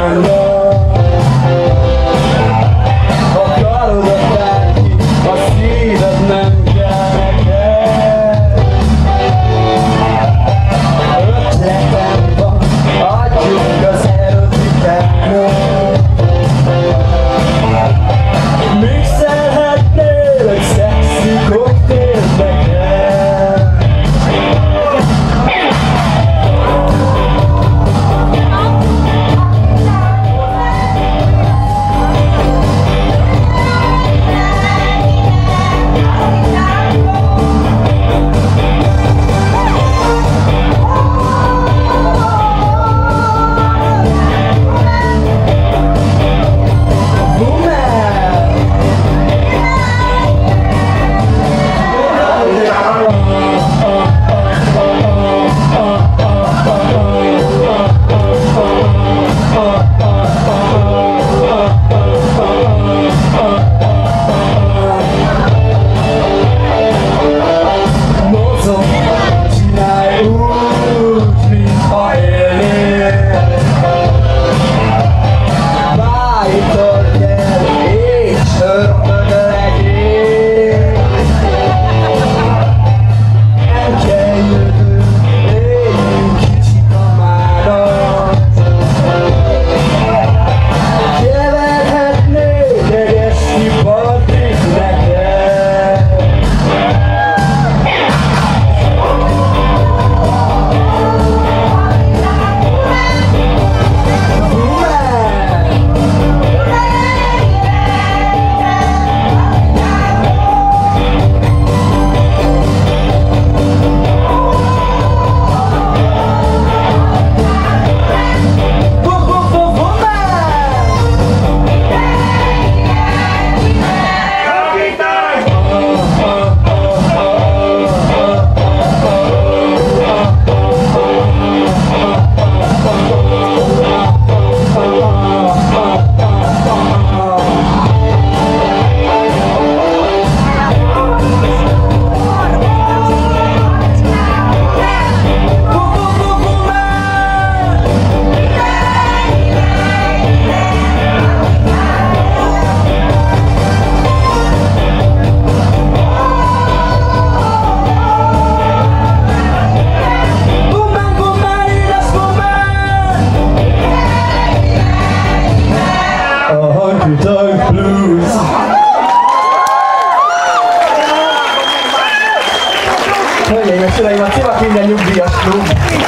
Uraim, a Civak minden nyugdíjas klub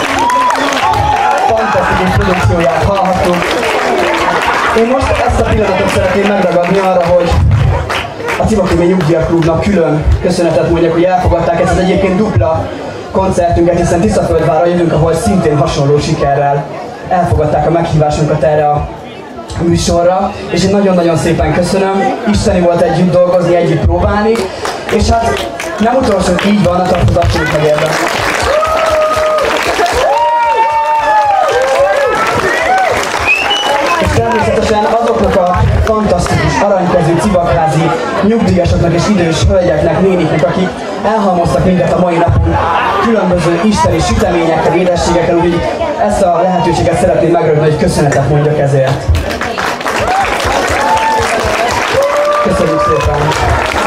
fantasztikus produkcióját hallhattuk. Én most ezt a pillanatot szeretném megragadni arra, hogy a Civak minden nyugdíjas klubnak külön köszönetet mondjak, hogy elfogadták ezt az egyébként dupla koncertünket, hiszen Tiszaföldvárra jövünk, ahol szintén hasonló sikerrel elfogadták a meghívásunkat erre a műsorra, és én nagyon-nagyon szépen köszönöm. Isteni volt együtt dolgozni, együtt próbálni, és hát nem utolsó, így van, a tapasztalatunk megérve. És természetesen azoknak a fantasztikus, aranykezű, civakházi nyugdíjasoknak és idős hölgyeknek, néniknek, akik elhalmoztak minket a mai napon különböző isteni süteményekkel, édességekkel, úgyhogy ezt a lehetőséget szeretném megragadni, hogy köszönetet mondjak ezért. Köszönjük szépen!